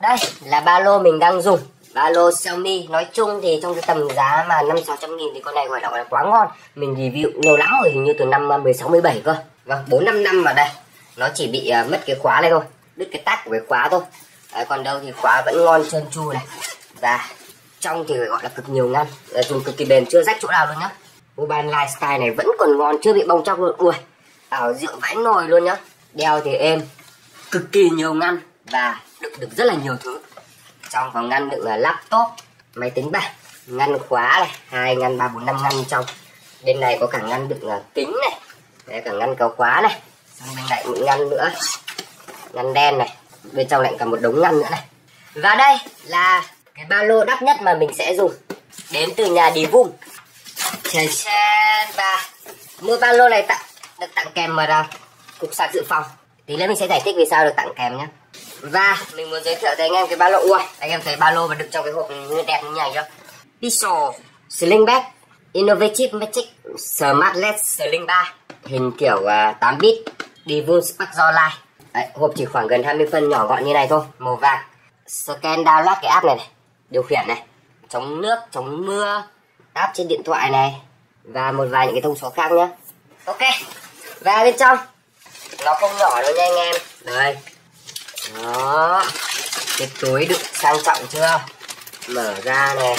Đây là ba lô mình đang dùng. Ba lô Xiaomi nói chung thì trong cái tầm giá mà 500-600 nghìn thì con này gọi là quá ngon. Mình review lâu lắm rồi, hình như từ năm 16-17 cơ. Vâng, 4-5 năm mà đây. Nó chỉ bị mất cái khóa này thôi, đứt cái tắc của cái khóa thôi. Đấy, còn đâu thì khóa vẫn ngon trơn tru này. Và trong thì gọi là cực nhiều ngăn, dùng cực kỳ bền, chưa rách chỗ nào luôn nhá. Mobile Lifestyle này vẫn còn ngon, chưa bị bong tróc luôn. Ui, ảo diệu vãi nồi luôn nhá. Đeo thì êm, cực kỳ nhiều ngăn và đựng được rất là nhiều thứ. Trong có ngăn đựng là laptop, máy tính bảng, ngăn khóa này, 2 ngăn, 3, 4, 5 ngăn trong. Bên này có cả ngăn đựng là kính này, đấy, cả ngăn kéo khóa này. Sang bên này một ngăn nữa, ngăn đen này, bên trong lại cả một đống ngăn nữa này. Và đây là cái ba lô đắt nhất mà mình sẽ dùng, đến từ nhà Divum. Và mua ba lô này được tặng kèm một cục sạc dự phòng. Tí nữa mình sẽ giải thích vì sao được tặng kèm nhé. Và mình muốn giới thiệu tới anh em cái ba lô. Ui, anh em thấy ba lô và đựng trong cái hộp như đẹp như này chưa? Pixel Sling Bag Innovative Magic Smart LED Sling Bar, hình kiểu 8 bit, Divum Spark Line. Đấy, hộp chỉ khoảng gần 20 phân, nhỏ gọn như này thôi, màu vàng. Scan download cái app này, điều khiển này, chống nước, chống mưa, app trên điện thoại này, và một vài những cái thông số khác nhé. Ok, và bên trong nó không nhỏ đâu nha anh em. Đây, đó, cái túi đựng sang trọng chưa? Mở ra này,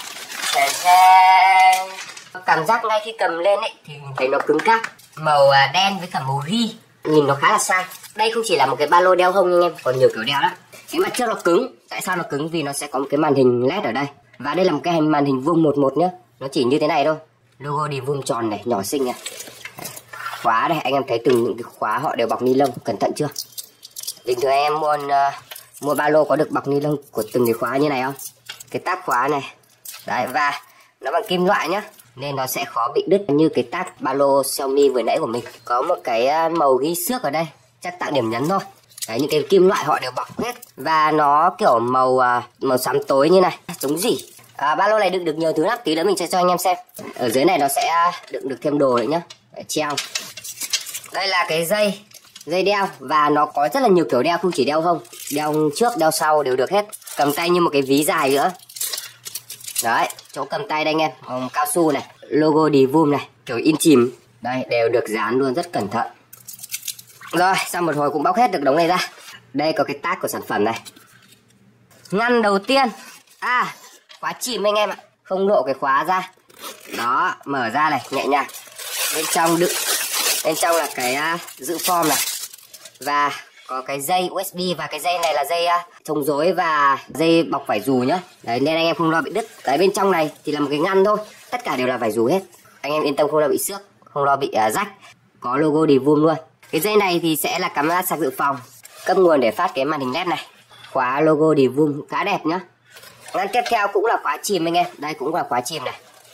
cảm giác ngay khi cầm lên ấy thì mình thấy nó cứng cáp, màu đen với cả màu ghi, nhìn nó khá là sang. Đây không chỉ là một cái ba lô đeo hông anh em, còn nhiều kiểu đeo lắm. Cái mặt trước nó cứng, tại sao nó cứng? Vì nó sẽ có một cái màn hình LED ở đây, và đây là một cái màn hình vuông 11 nhá, nó chỉ như thế này thôi. Logo đi vuông tròn này, nhỏ xinh này. Khóa đây, anh em thấy từng những cái khóa họ đều bọc ni lông, cẩn thận chưa? Bình thường em mua ba lô có được bọc ni lông của từng cái khóa như này không? Cái táp khóa này, đấy, và nó bằng kim loại nhá, nên nó sẽ khó bị đứt như cái táp ba lô Xiaomi vừa nãy của mình. Có một cái màu ghi xước ở đây, chắc tạo điểm nhấn thôi. Đấy, những cái kim loại họ đều bọc hết, và nó kiểu màu xám tối như này, chống rỉ. Ba lô này đựng được nhiều thứ lắm, tí nữa mình sẽ cho anh em xem. Ở dưới này nó sẽ đựng được thêm đồ nữa nhá. Để treo. Đây là cái dây đeo, và nó có rất là nhiều kiểu đeo, không chỉ đeo hông, đeo trước đeo sau đều được hết. Cầm tay như một cái ví dài nữa. Đấy, chỗ cầm tay đây anh em, cao su này, logo Divum này, kiểu in chìm, đây đều được dán luôn, rất cẩn thận. Rồi, sau một hồi cũng bóc hết được đống này ra. Đây có cái tag của sản phẩm này. Ngăn đầu tiên, khóa chìm anh em ạ, không lộ cái khóa ra. Đó, mở ra này, nhẹ nhàng. Bên trong là cái giữ form này, và có cái dây USB, và cái dây này là dây chống rối và dây bọc vải dù nhá. Đấy, nên anh em không lo bị đứt. Đấy, bên trong này thì là một cái ngăn thôi, tất cả đều là vải dù hết. Anh em yên tâm, không lo bị xước, không lo bị rách. Có logo Divum luôn. Cái dây này thì sẽ là cắm sạc dự phòng, cấp nguồn để phát cái màn hình LED này. Khóa logo Divum khá đẹp nhá. Ngăn tiếp theo cũng là khóa chìm anh em, đây cũng là khóa chìm này.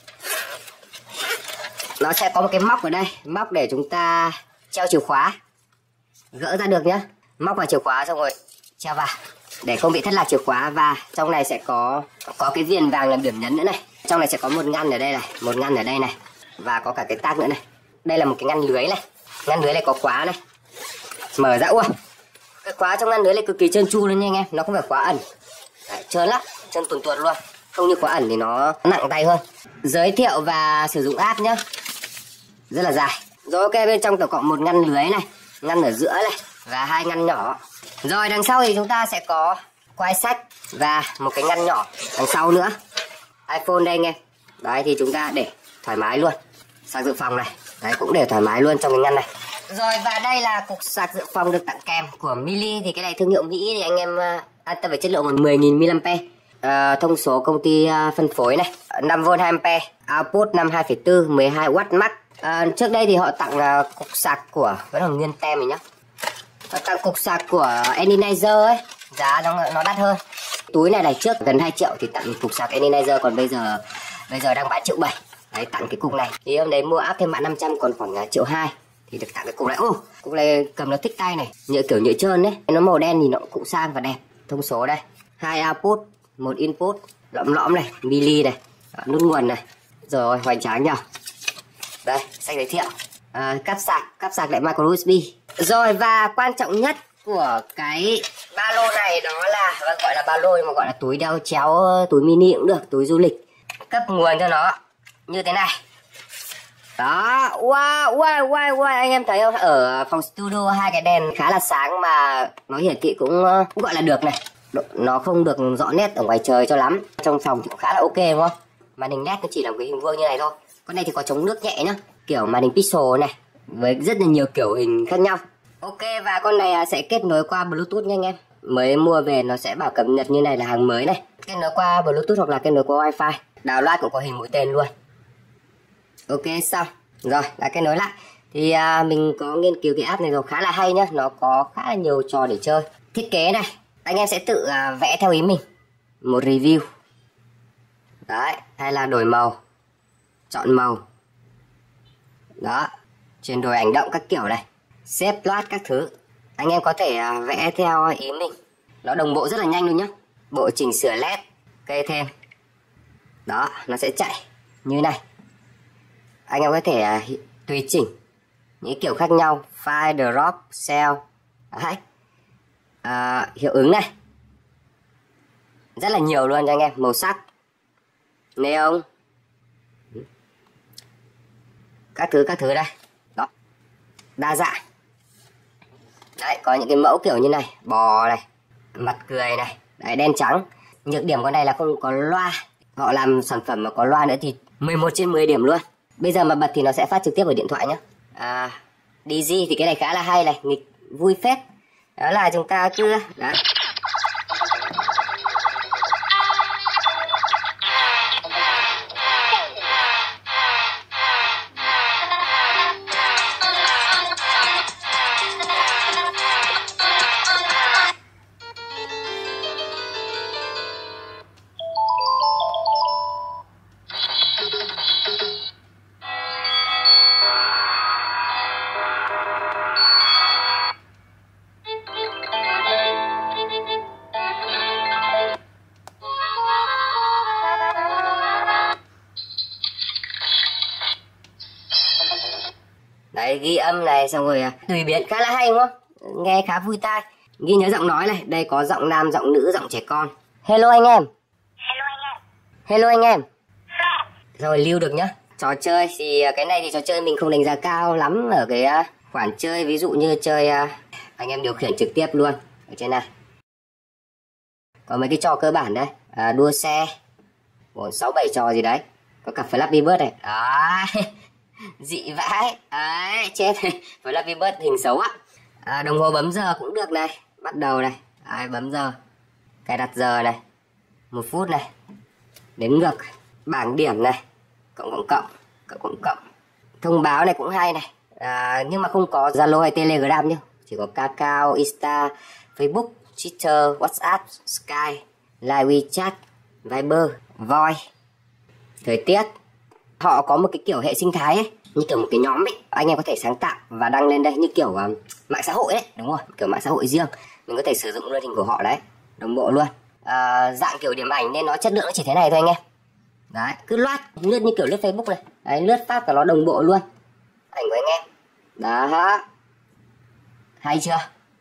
Nó sẽ có một cái móc ở đây, móc để chúng ta treo chìa khóa, gỡ ra được nhá. Móc vào chìa khóa xong rồi treo vào để không bị thất lạc chìa khóa. Và trong này sẽ có cái viền vàng làm điểm nhấn nữa này. Trong này sẽ có một ngăn ở đây này, một ngăn ở đây này, và có cả cái tag nữa này. Đây là một cái ngăn lưới này, ngăn lưới này có khóa này, mở ra. Ui, cái khóa trong ngăn lưới này cực kỳ trơn tru luôn nha anh em, nó không phải khóa ẩn. Đấy, trơn lắm, trơn tuồn tuột luôn, không như khóa ẩn thì nó nặng tay hơn. Giới thiệu và sử dụng app nhá, rất là dài. Rồi, ok, bên trong tổng cộng một ngăn lưới này, ngăn ở giữa này, và 2 ngăn nhỏ. Rồi đằng sau thì chúng ta sẽ có quai sách và một cái ngăn nhỏ đằng sau nữa. iPhone đây anh em. Đấy, thì chúng ta để thoải mái luôn. Sạc dự phòng này, đấy cũng để thoải mái luôn trong cái ngăn này. Rồi, và đây là cục sạc dự phòng được tặng kèm của Mili. Thì cái này thương hiệu Mỹ thì anh em an tâm về chất lượng, 10.000 mAh. Thông số công ty phân phối này, 5V 2A, output 52,4, 12W max. Trước đây thì họ tặng cục sạc của, vẫn còn nguyên tem này nhá, họ tặng cục sạc của Energizer ấy, giá nó đắt hơn. Túi này trước gần 2 triệu thì tặng cục sạc Energizer, còn bây giờ đang bán 1,7 triệu. Đấy, tặng cái cục này thì hôm đấy mua áp thêm bạn 500 còn khoảng 1,2 triệu thì được tặng cái cục này. Cục này cầm nó thích tay này, kiểu nhựa trơn đấy, nó màu đen thì nó cũng sang và đẹp. Thông số đây, 2 output, 1 input, lõm này, mili này, nút nguồn này. Rồi, hoành tráng nhỉ. Đây, sách giới thiệu. Cáp sạc lại micro USB. Rồi, và quan trọng nhất của cái Ba lô này nó là gọi là ba lô, nhưng mà gọi là túi đeo chéo, túi mini cũng được, túi du lịch. Cấp nguồn cho nó như thế này. Đó, wow, anh em thấy không? Ở phòng studio hai cái đèn khá là sáng mà nó hiển thị cũng gọi là được này. Nó không được rõ nét ở ngoài trời cho lắm. Trong phòng thì cũng khá là ok đúng không? Màn hình LED nó chỉ là một cái hình vuông như này thôi. Con này thì có chống nước nhẹ nhá, kiểu màn hình pixel này với rất là nhiều kiểu hình khác nhau. Ok, và con này sẽ kết nối qua Bluetooth nha anh em. Mới mua về nó sẽ bảo cập nhật như này là hàng mới này. Kết nối qua Bluetooth hoặc là kết nối qua Wi-Fi. Download cũng có hình mũi tên luôn. Ok, xong. Rồi, đã kết nối lại. Thì mình có nghiên cứu cái app này rồi, khá là hay nhá. Nó có khá là nhiều trò để chơi. Thiết kế này, anh em sẽ tự vẽ theo ý mình. Một review. Đấy, hay là đổi màu. Chọn màu. Đó, chuyển đổi ảnh động các kiểu này. Xếp loát các thứ. Anh em có thể vẽ theo ý mình. Nó đồng bộ rất là nhanh luôn nhá. Bộ chỉnh sửa LED, cây thêm. Đó, nó sẽ chạy như này. Anh em có thể tùy chỉnh những kiểu khác nhau. File, drop, cell. Đấy. Hiệu ứng này. Rất là nhiều luôn cho anh em. Màu sắc, neon, các thứ đây. Đó, đa dạng. Đấy, có những cái mẫu kiểu như này. Bò này, mặt cười này. Đấy, đen trắng. Nhược điểm con này là không có loa. Họ làm sản phẩm mà có loa nữa thì 11 trên 10 điểm luôn. Bây giờ mà bật thì nó sẽ phát trực tiếp ở điện thoại nhé. DZ thì cái này khá là hay này, nghịch vui phết. Đó là chúng ta cứ đấy. Đấy, ghi âm này, xong rồi tùy biến, khá là hay đúng không? Nghe khá vui tai. Ghi nhớ giọng nói này, đây có giọng nam, giọng nữ, giọng trẻ con. Hello anh em. Hello anh em. Rồi lưu được nhá. Trò chơi thì cái này thì trò chơi mình không đánh giá cao lắm ở cái khoản chơi, ví dụ như chơi anh em điều khiển trực tiếp luôn ở trên này. Có mấy cái trò cơ bản đây, đua xe, 6-7 trò gì đấy. Có cả Flappy Bird này. Đó. Dị vãi. Đấy, chết. Flappy Bird hình xấu á. Đồng hồ bấm giờ cũng được này. Bắt đầu này. Đấy, bấm giờ. Cài đặt giờ này. 1 phút này. Đếm ngược. Bảng điểm này. Cộng. Thông báo này cũng hay này. Nhưng mà không có Zalo hay Telegram nhá. Chỉ có Kakao, Insta, Facebook, Twitter, WhatsApp, Skype, Live WeChat, Viber, Voice. Thời tiết. Họ có một cái kiểu hệ sinh thái ấy, như kiểu một cái nhóm ấy. Anh em có thể sáng tạo và đăng lên đây như kiểu mạng xã hội ấy. Đúng rồi, kiểu mạng xã hội riêng. Mình có thể sử dụng luôn hình của họ đấy. Đồng bộ luôn. Dạng kiểu điểm ảnh nên nó chất lượng nó chỉ thế này thôi anh em. Đấy, cứ lướt như kiểu lướt Facebook này. Đấy, lướt phát là nó đồng bộ luôn. Ảnh của anh em. Đó. Hay chưa?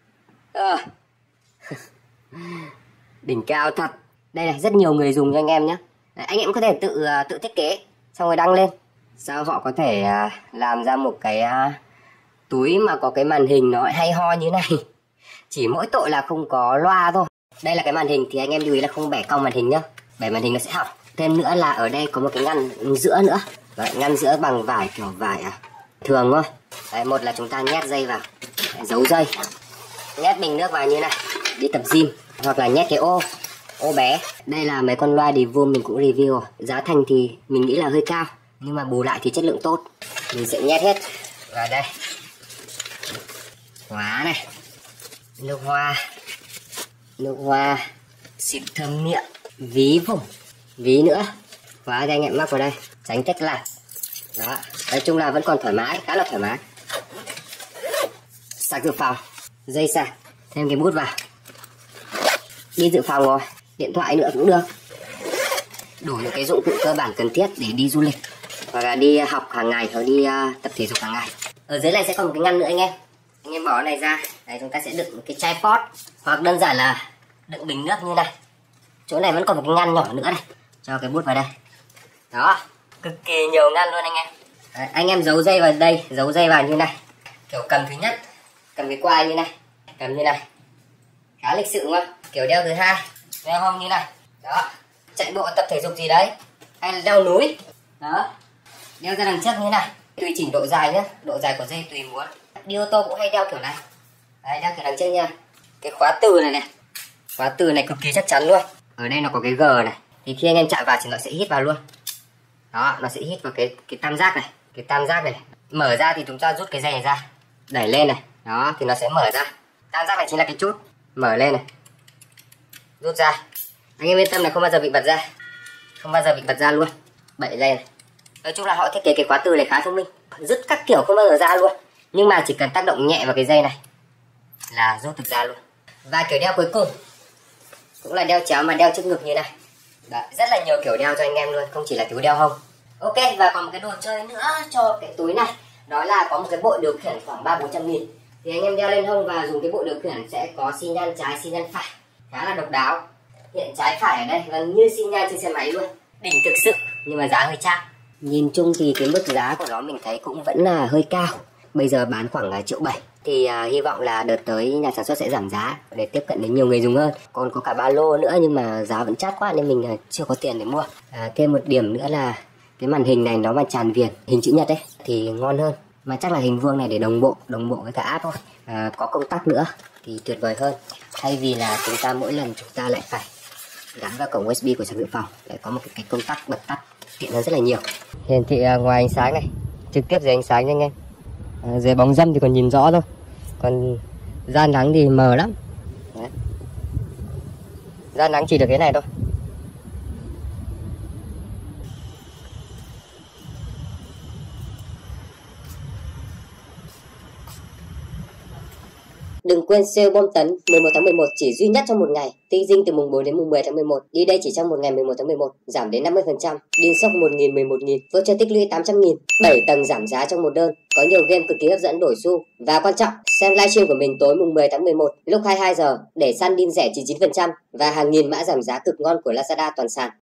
Đỉnh cao thật. Đây này, rất nhiều người dùng cho anh em nhé. Đấy, anh em có thể tự thiết kế xong rồi đăng lên. Sao họ có thể làm ra một cái túi mà có cái màn hình nó hay ho như này. Chỉ mỗi tội là không có loa thôi. Đây là cái màn hình thì anh em lưu ý là không bẻ cong màn hình nhá. Bẻ màn hình nó sẽ hỏng. Thêm nữa là ở đây có một cái ngăn giữa nữa. Đấy, ngăn giữa bằng vải, kiểu vải thường thôi. Đấy, một là chúng ta nhét dây vào. Đấy, giấu dây. Nhét bình nước vào như này. Đi tập gym. Hoặc là nhét cái ô bé. Đây là mấy con loa Divo mình cũng review rồi. Giá thành thì mình nghĩ là hơi cao, nhưng mà bù lại thì chất lượng tốt. Mình sẽ nhét hết vào đây. Khóa này. Nước hoa. Xịt thơm miệng. Ví vùng. Ví nữa. Khóa cho anh em mắc vào đây. Tránh tách lạc. Đó. Nói chung là vẫn còn thoải mái. Khá là thoải mái. Sạc dự phòng. Dây sạc. Thêm cái bút vào. Đi dự phòng rồi. Điện thoại nữa cũng được. Đủ những cái dụng cụ cơ bản cần thiết để đi du lịch hoặc là đi học hàng ngày hoặc đi tập thể dục hàng ngày. Ở dưới này sẽ còn một cái ngăn nữa anh em. Anh em bỏ cái này ra. Đây, chúng ta sẽ đựng một cái tripod Hoặc đơn giản là đựng bình nước như này. Chỗ này vẫn còn một cái ngăn nhỏ nữa này, cho cái bút vào đây. Đó, cực kỳ nhiều ngăn luôn anh em. Đấy, anh em giấu dây vào đây, giấu dây vào như này. Kiểu cầm thứ nhất, cầm cái quai như này, cầm như này, khá lịch sự đúng không? Kiểu đeo thứ hai, đeo hông như này. Đó, chạy bộ tập thể dục gì đấy, hay là leo núi. Đó, đeo ra đằng trước như này. Tùy chỉnh độ dài nhé, độ dài của dây tùy muốn. Đi ô tô cũng hay đeo kiểu này. Đấy, đeo kiểu đằng trước nha. Cái khóa từ này này, khóa từ này cực kỳ chắc chắn luôn. Ở đây nó có cái G này, thì khi anh em chạm vào thì nó sẽ hít vào luôn. Đó, nó sẽ hít vào cái tam giác này, cái tam giác này. Mở ra thì chúng ta rút cái dây này ra, đẩy lên này. Đó, thì nó sẽ mở ra. Tam giác này chính là cái chốt, mở lên này, rút ra. Anh em yên tâm là không bao giờ bị bật ra, không bao giờ bị bật ra luôn. Bậy lên này. Nói chung là họ thiết kế cái khóa từ này khá thông minh, dứt các kiểu không bao giờ ra luôn. Nhưng mà chỉ cần tác động nhẹ vào cái dây này là rút được ra luôn. Và kiểu đeo cuối cùng cũng là đeo chéo mà đeo trước ngực như này. Đấy, rất là nhiều kiểu đeo cho anh em luôn, không chỉ là túi đeo hông. Ok, và còn một cái đồ chơi nữa cho cái túi này, đó là có một cái bộ điều khiển khoảng 300-400 nghìn. Thì anh em đeo lên hông và dùng cái bộ điều khiển sẽ có xi nhan trái, xi nhan phải, khá là độc đáo. Hiện trái phải ở đây gần như xi nhan trên xe máy luôn, đỉnh thực sự, nhưng mà giá hơi chát. Nhìn chung thì cái mức giá của nó mình thấy cũng vẫn là hơi cao. Bây giờ bán khoảng 1,7 triệu. Thì hy vọng là đợt tới nhà sản xuất sẽ giảm giá để tiếp cận đến nhiều người dùng hơn. Còn có cả ba lô nữa nhưng mà giá vẫn chát quá nên mình chưa có tiền để mua. Thêm một điểm nữa là cái màn hình này nó mà tràn viền hình chữ nhật ấy thì ngon hơn. Mà chắc là hình vuông này để đồng bộ với cả app thôi. Có công tắc nữa thì tuyệt vời hơn. Thay vì là chúng ta mỗi lần chúng ta lại phải gắn vào cổng USB của sạc dự phòng, lại có một cái công tắc bật tắt tiện hơn rất là nhiều. Hiển thị ngoài ánh sáng này, trực tiếp dưới ánh sáng nha anh em. Dưới bóng râm thì còn nhìn rõ thôi, còn ra nắng thì mờ lắm. Đấy. Ra nắng chỉ được cái này thôi. Đừng quên sale bom tấn 11 tháng 11 chỉ duy nhất trong một ngày. Tinh dinh từ mùng 4 đến mùng 10 tháng 11. Đi đây chỉ trong một ngày 11 tháng 11, giảm đến 50%. Điên sốc 1.000, 11.000, voucher tích lũy 800.000. 7 tầng giảm giá trong một đơn. Có nhiều game cực kỳ hấp dẫn đổi xu. Và quan trọng, xem livestream của mình tối mùng 10 tháng 11 lúc 22 giờ để săn deal rẻ 99% và hàng nghìn mã giảm giá cực ngon của Lazada toàn sàn.